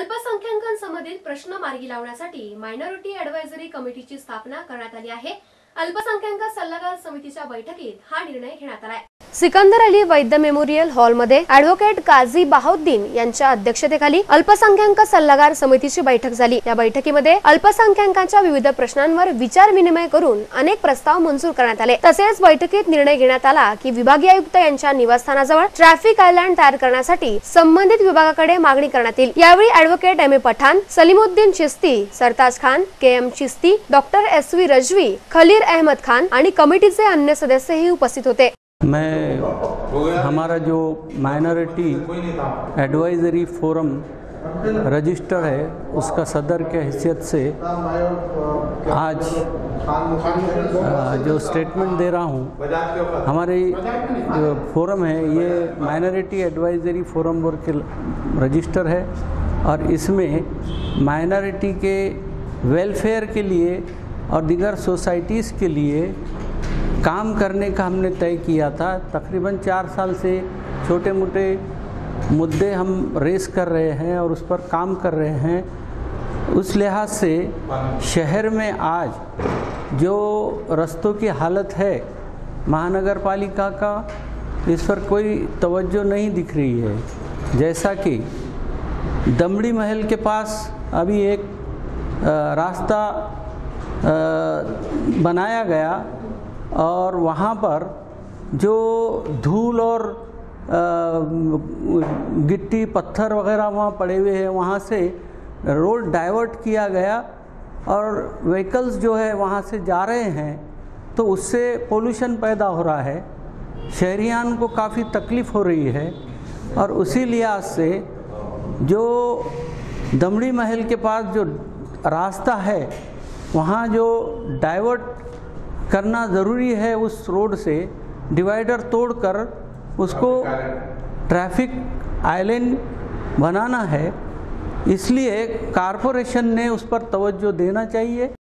अल्पसंख्याकांसंबंधित प्रश्न मार्गी लावण्यासाठी मायनॉरिटी ॲडव्हायझरी कमिटीची स्थापना करण्यात आली आहे। अल्पसंख्याक सल्लागार समितीच्या बैठकीत हा निर्णय घेण्यात आला आहे। सिकंदर अली वैद्य मेमोरियल हॉलमध्ये ॲडव्होकेट काझी बहाउद्दीन यांच्या अध्यक्षतेखाली अल्पसंख्याक सल्लागार समितीची बैठक झाली। या बैठकीमध्ये अल्पसंख्याकांच्या विविध प्रश्नांवर विचार विनिमय करून अनेक प्रस्ताव मंजूर करण्यात आले। तसेच बैठकीत निर्णय घेण्यात आला की विभागीय आयुक्त यांच्या निवासस्थानाजवळ ट्रॅफिक आयलँड तयार करण्यासाठी संबंधित विभागाकडे मागणी करण्यात येईल। यावेळी advocate M A Pathan, Salimuddin Chishti, Sartaj Khan, K M Chishti, doctor S V Rizvi, Khalil Ahmed Khan आणि कमिटीचे अन्य सदस्यही उपस्थित होते। हमारा जो माइनॉरिटी एडवाइजरी फोरम रजिस्टर है उसका सदर के हैसियत से आज जो स्टेटमेंट दे रहा हूँ। हमारे जो फोरम है ये माइनॉरिटी एडवाइजरी फोरम बोर्ड के रजिस्टर है और इसमें माइनॉरिटी के वेलफेयर के लिए और दीगर सोसाइटीज़ के लिए काम करने का हमने तय किया था। तकरीबन 4 साल से छोटे मोटे मुद्दे हम रेस कर रहे हैं और उस पर काम कर रहे हैं। उस लिहाज से शहर में आज जो रास्तों की हालत है महानगर पालिका का, इस पर कोई तवज्जो नहीं दिख रही है। जैसा कि दमड़ी महल के पास अभी एक रास्ता बनाया गया और वहाँ पर जो धूल और गिट्टी पत्थर वगैरह वहाँ पड़े हुए हैं, वहाँ से रोड डाइवर्ट किया गया और व्हीकल्स जो है वहाँ से जा रहे हैं, तो उससे पोल्यूशन पैदा हो रहा है, शहरियान को काफ़ी तकलीफ़ हो रही है। और उसी लिहाज से जो दमड़ी महल के पास जो रास्ता है वहाँ जो डाइवर्ट करना ज़रूरी है, उस रोड से डिवाइडर तोड़कर उसको ट्रैफिक आइलैंड बनाना है। इसलिए कारपोरेशन ने उस पर तवज्जो देना चाहिए।